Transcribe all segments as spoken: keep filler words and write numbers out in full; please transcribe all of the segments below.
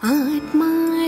आत्मा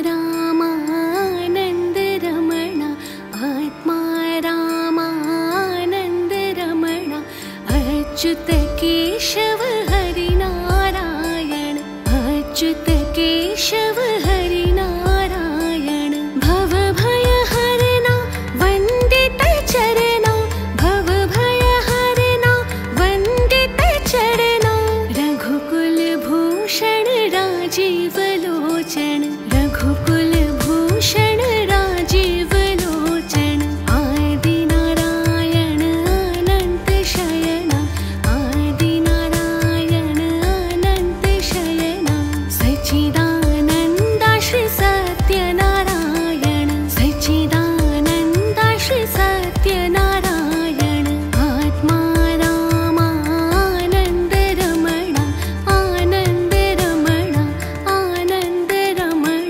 रामानंद रमण, आत्मा रामानंद रमण, अच्युत केशव हरि नारायण, अच्युत केशव हरि नारायण। भव भय हरना वंदित चरणा, भव भय हरना वंदित चरणा। रघुकुल भूषण राजीव लोचन, रघुकुल भूषण राजीव लोचन। आदि नारायण अनंत शयना, आदि नारायण अनंत शयना। सच्चिदानंदा श्री सत्यनारायण, सच्चिदानंदा श्री सत्यनारायण। आत्मा रामानंद रमण, आनंद रमण, आनंद रमण।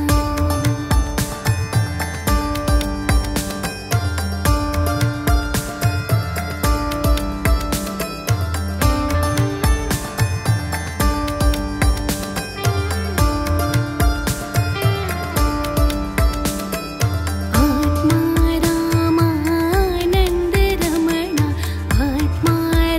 आत्मा रामानंद रमण, आत्मा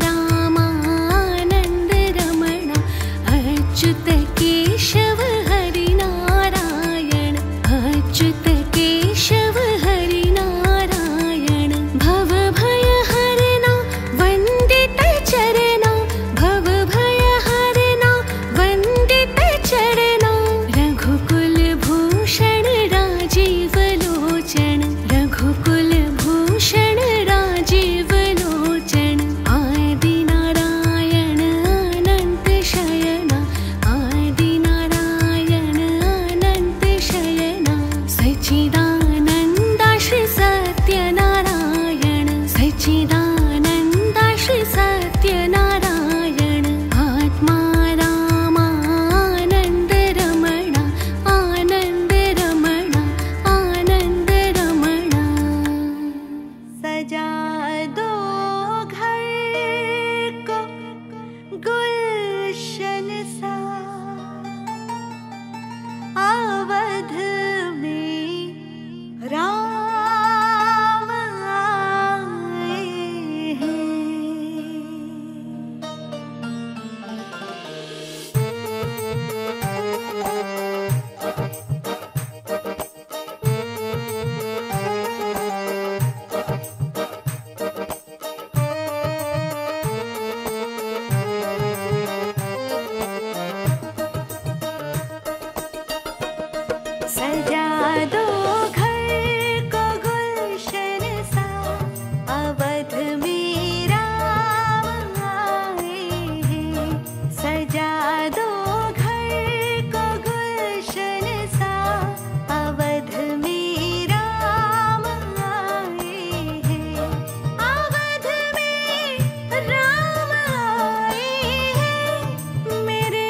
रामानंद रमण। अच्युत केशव हरि नारायण, अच्युत केशव हरि नारायण। भव भय हरना वंदित चरणा, भव भय हरना वंदित चरणा। रघुकुल भूषण राजीव लोचन, रघुकुल भूषण राजीव लोचन। आदि नारायण अनंत शयना, आदि नारायण अनंत शयना। सच्चिदानंदा श्री सत्यनारायण, सच्चिदानंदा श्री सत्यनारायण। आत्मा रामानंद रमण, आनंद रमण, आनंद रमण। सजा दो घर को गुलशन सा, अवध में राम आए हैं। सजा दो घर को गुलशन सा, अवध में राम आए हैं। सजा दो घर को गुलशन सा, अवध में राम आए हैं। अवध में राम आए हैं, मेरे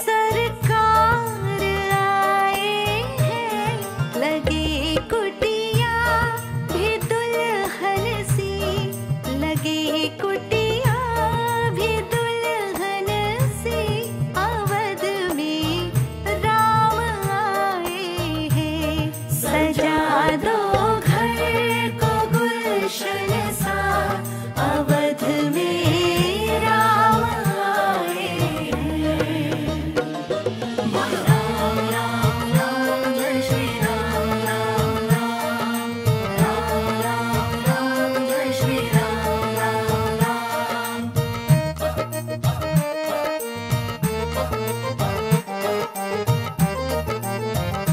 सरकार आए हैं। लगे कुटिया भी दुल्हन सी, लगे कुटिया भी दुल्हन सी। अवध में राम आए हैं। सजा दो घर को गुलशन सा, अवध में राम आए हैं। राम राम राम जय श्री राम, राम राम राम राम राम जय श्री राम, राम राम।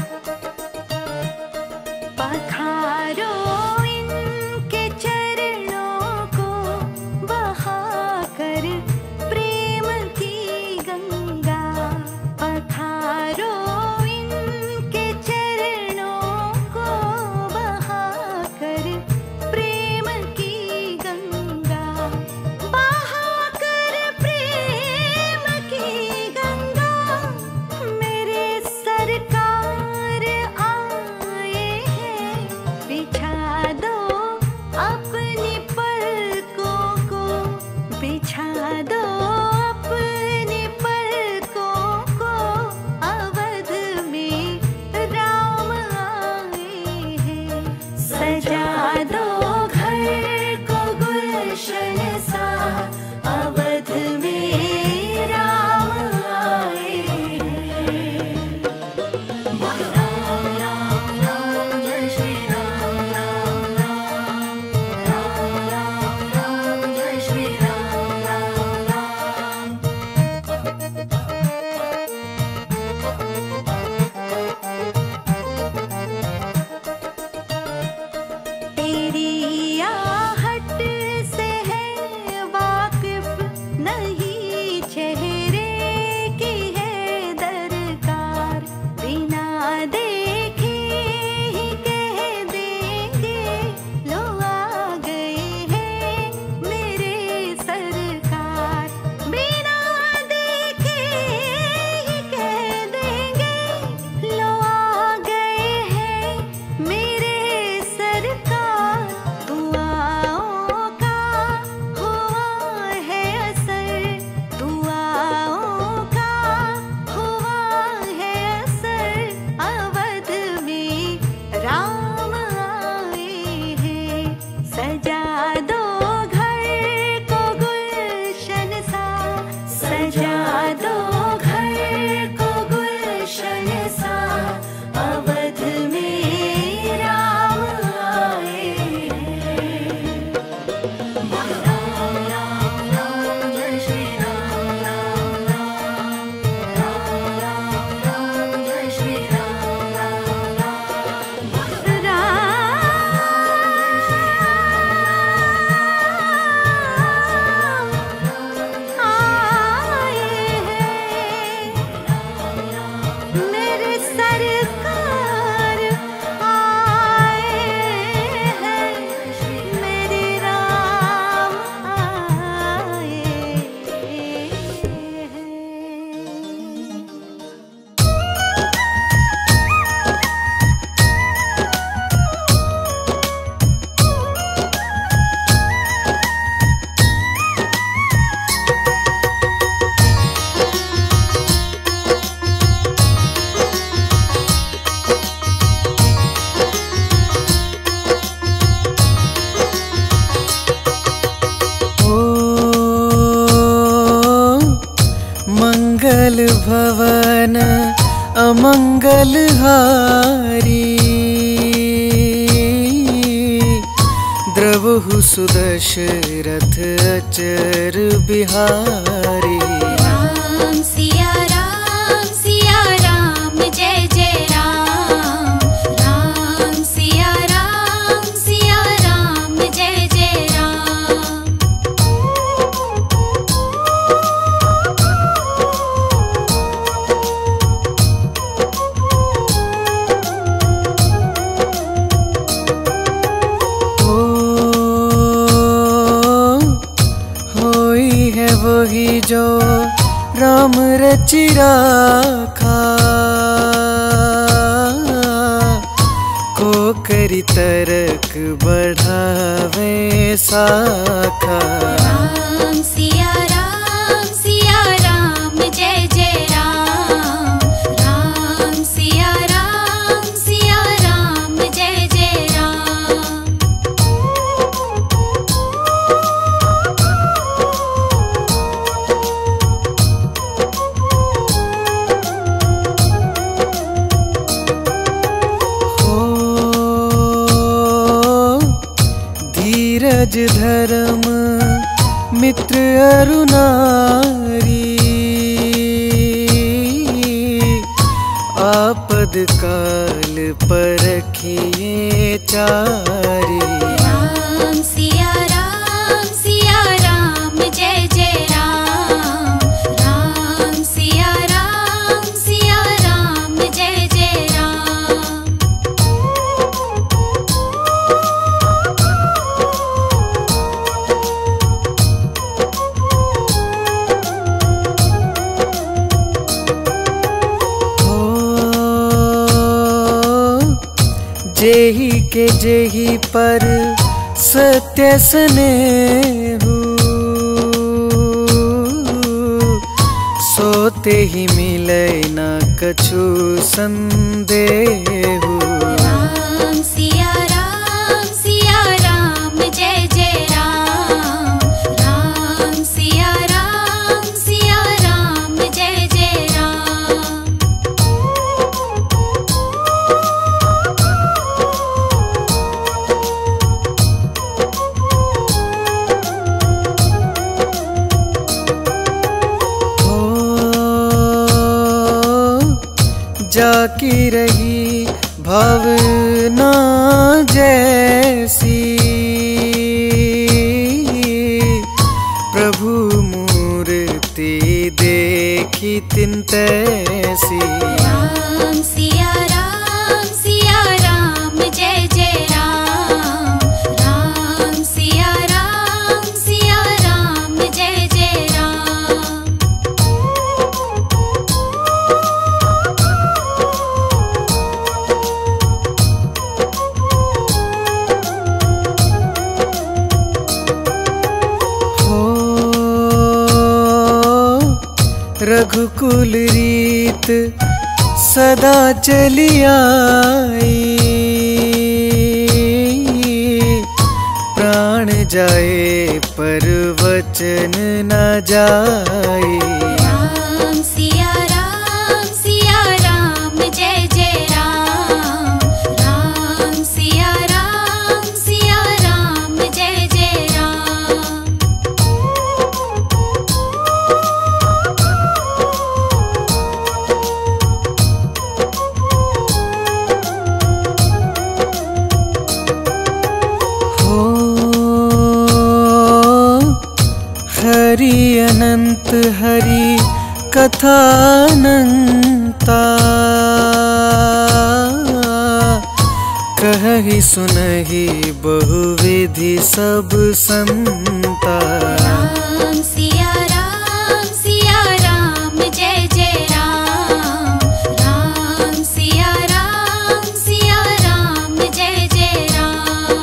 पखारो इनके चरणों भवन अमंगलहारी, द्रवहु सुदशरथ अचर बिहारी। राम सिया राम सिया राम जय जय राम, राम सिया राम सिया राम जय जय राम। वही जो राम रचि राखा, को करी तरक बढ़ावे साखा। राम सिया राम सिया राम जय जय राम, राम सिया राम सिया राम जय जय राम। धीरज धर्म मित्र अरुनारी, आपद काल परखिए चारी। राम सिया राम सिया राम जय जय राम, राम सिया राम सिया राम जय जय राम। जेहि के जेहि पर सत्य स्नेहु, सोते ही मिले न कछु संदेहु। राम सिया राम सिया राम जय जय राम, राम सिया राम सिया राम जय जय राम। जाकी रही भावना जैसी, प्रभु मूर्ति देखी तिन तैसी। राम सिया राम सिया राम जय जय राम, राम सिया राम सिया राम जय जय राम। रघुकुल रीत सदा चली आई, प्राण जाए पर वचन न जाए। राम सिया राम सिया राम जय जय राम, राम सिया राम सिया राम जय जय राम। हरि अनंत हरि कथानंता, कहहि सुनहि बहुविधि सब संता। राम सिया राम सिया राम जय जय राम, राम सिया राम सिया राम जय जय राम।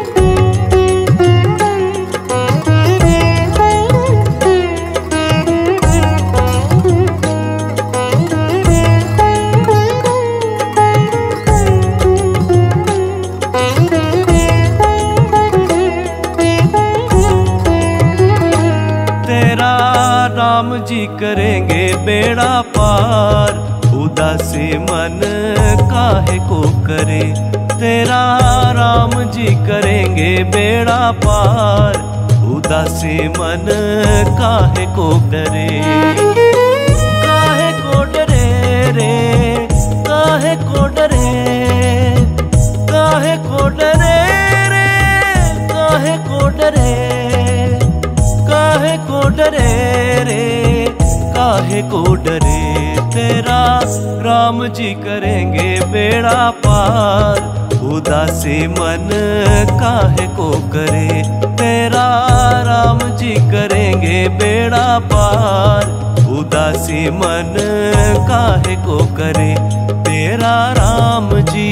बेड़ा पार, उदासी मन काहे को करे, तेरा राम जी करेंगे बेड़ा पार, उदासी मन काहे को डरे। काहे को डरे रे, काहे को डरे, काहे को डरे रे, काहे को डरे, काहे को डरे रे, काहे को डरे, तेरा राम जी करेंगे बेड़ा पार, उदासी मन काहे को करे, तेरा राम जी करेंगे बेड़ा पार, उदासी मन काहे को करे, तेरा राम जी।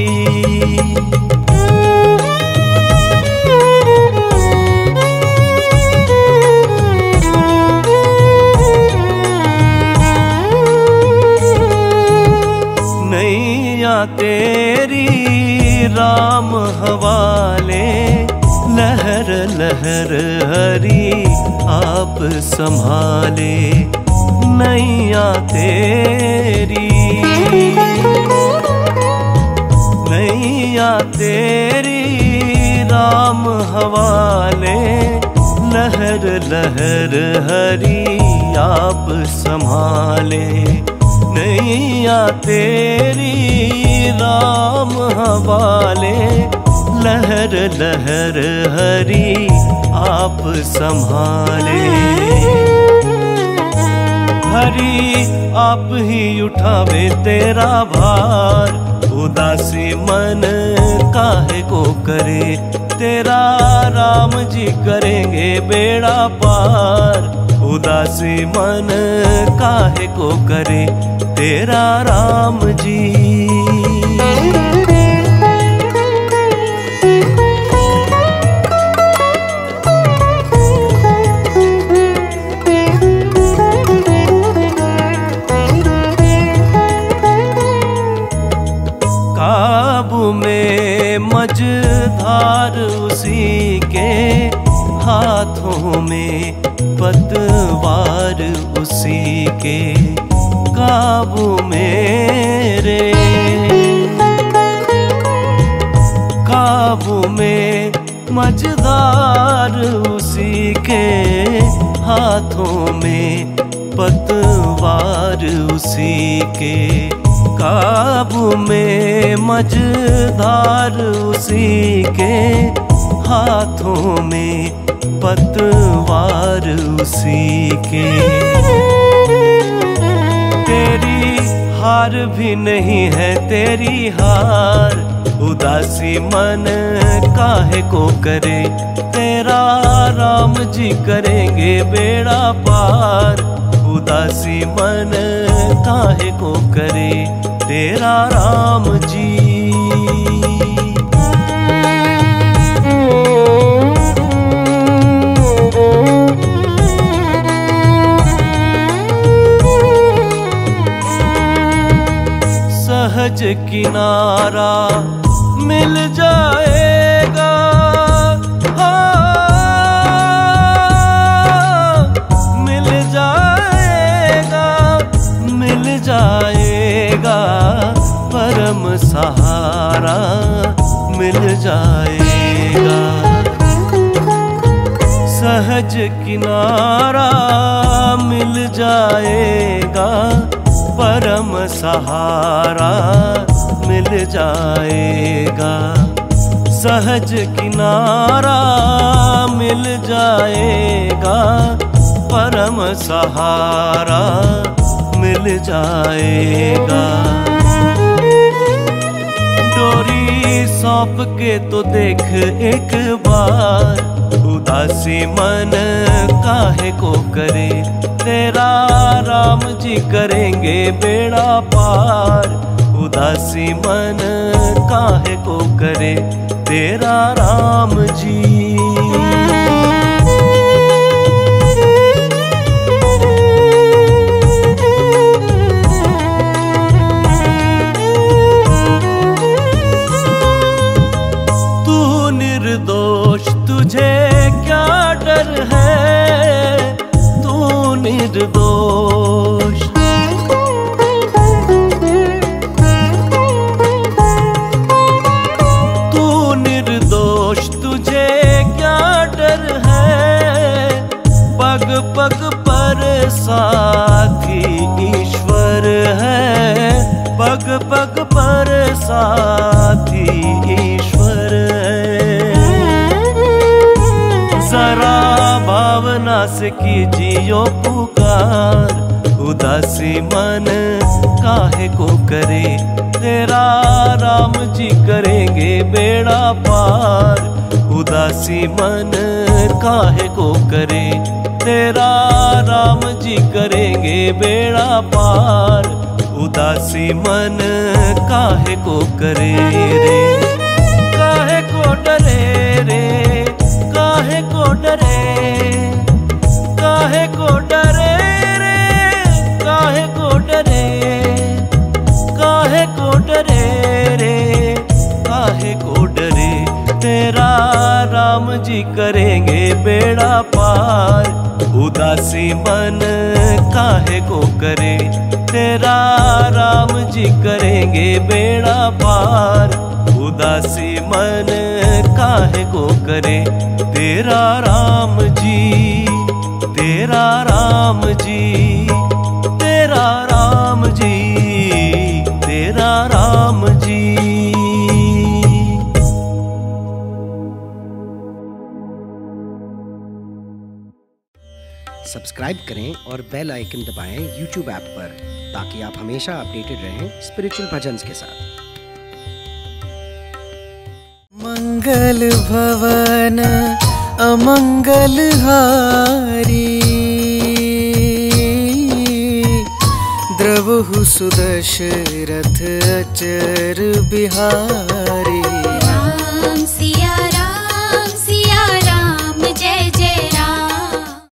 नैया तेरी राम हवाले, लहर लहर हरी आप संभाले, नैया तेरी, नैया तेरी राम हवाले, लहर लहर हरी आप संभाले, नैया तेरी राम हवाले, लहर लहर हरी आप संभाले, हरी आप ही उठावे तेरा भार, उदासी मन काहे को करे, तेरा राम जी करेंगे बेड़ा पार, उदासी मन काहे को करे, तेरा राम जी। काबू में मझधार उसी के, हाथों में पतवार उसी के, काबू मेरे, काबू में मझधार उसी के, हाथों में पतवार उसी के, काबू में मझधार उसी के, हाथों में पतवार उसी के, तेरी हार भी नहीं है तेरी हार, उदासी मन काहे को करे, तेरा राम जी करेंगे बेड़ा पार, उदासी मन काहे को करे, तेरा राम जी। सहज किनारा मिल जाएगा, हाँ मिल जाएगा, मिल जाएगा, परम सहारा मिल जाएगा, सहज किनारा मिल जाएगा, परम सहारा मिल जाएगा, सहज किनारा मिल जाएगा, परम सहारा मिल जाएगा, डोरी सौंप के तो देख एक बार, उदासी मन काहे को करे, तेरा राम जी करेंगे बेड़ा पार, उदासी मन काहे को करे, तेरा राम जी। तू निर्दोष तुझे क्या डर है, तू निर्दोष, से कीजियो पुकार, उदासी मन काहे को करे, तेरा राम जी करेंगे बेड़ा पार। उदासी मन काहे को करे, तेरा राम जी करेंगे बेड़ा पार। उदासी मन काहे को करे रे, काहे को डरे रे, काहे को डरे, काहे को डरे रे, काहे को डरे, काहे को डरे रे, काहे को डरे, तेरा राम जी करेंगे बेड़ा पार। उदासी मन काहे को करे, तेरा राम जी करेंगे बेड़ा पार। उदासी मन काहे को करे, तेरा राम जी, तेरा राम जी, तेरा राम जी, तेरा राम जी। सब्सक्राइब करें और बेल आइकन दबाएं यूट्यूब ऐप पर, ताकि आप हमेशा अपडेटेड रहें स्पिरिचुअल भजन्स के साथ। मंगल भवन अमंगल हारी, द्रवहु सुदशरथ अचर बिहारी।